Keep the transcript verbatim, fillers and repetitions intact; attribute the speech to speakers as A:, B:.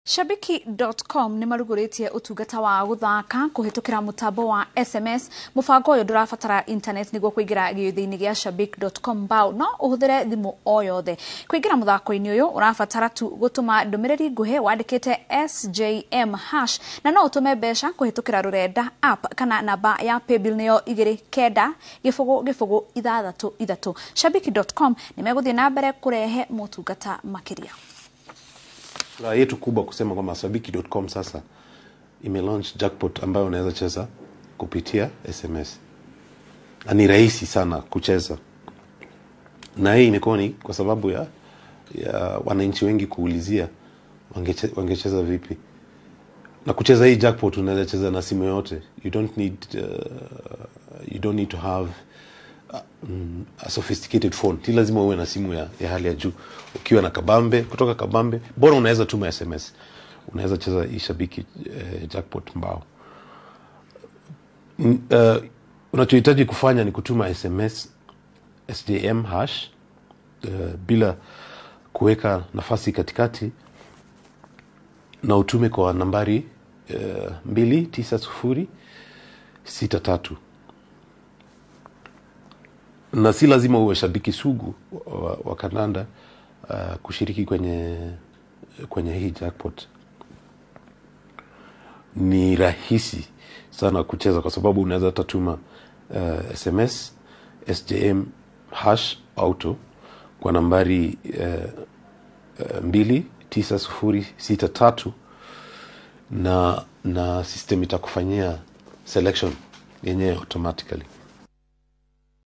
A: Shabiki dot com nĩ marugũrĩtie ũtungata wa gũthaka kũhĩtũkĩra mũtambo wa S M S. Mũbango ũyũ ndũrabatara internet nĩguo kũingĩra gĩũthi-inĩ gĩa Shabiki dot com Mbau, no ũhũthĩre thimũ o yothe. Kũingĩra mũthako-inĩ ũyũ ũrabatara tu gũtũma ndũmĩrĩri nguhĩ wandĩkĩte S J M hash, na no ũtũme mbeca kũhĩtũkĩra rũrenda app kana namba ya paybill nĩyo igĩrĩ kenda gĩbũgũ gĩbũgũ ithathatũ ithatũ. Shabiki dot com nĩ megũthiĩ na mbere kũrehe motungata makĩria.
B: La yetu kubwa kusema kwamba Shabiki dot com sasa ime launch jackpot ambayo unaweza cheza kupitia S M S. Na ni rahisi sana kucheza. Na hii imekuwa ni kwa sababu ya, ya wananchi wengi kuulizia wangeche, wangecheza vipi. Na kucheza hii jackpot unaweza cheza na simu yote. You don't need uh, you don't need to have Um, a sophisticated phone. Ti lazima uwe na simu ya, ya hali ya juu. Ukiwa na kabambe, kutoka kabambe, bora unaweza tuma S M S. Unaweza cheza hii Shabiki uh, Jackpot Mbau. Uh, unachohitaji kufanya ni kutuma S M S S J M hash uh, bila kuweka nafasi katikati, na utume kwa nambari uh, mbili tisa sufuri sita tatu. Na si lazima uwe shabiki sugu wa, wa kandanda uh, kushiriki kwenye kwenye hii jackpot. Ni rahisi sana kucheza kwa sababu unaweza tatuma uh, S M S S J M hash auto kwa nambari uh, uh, mbili tisa sufuri sita tatu, na na system itakufanyia selection yenyewe automatically.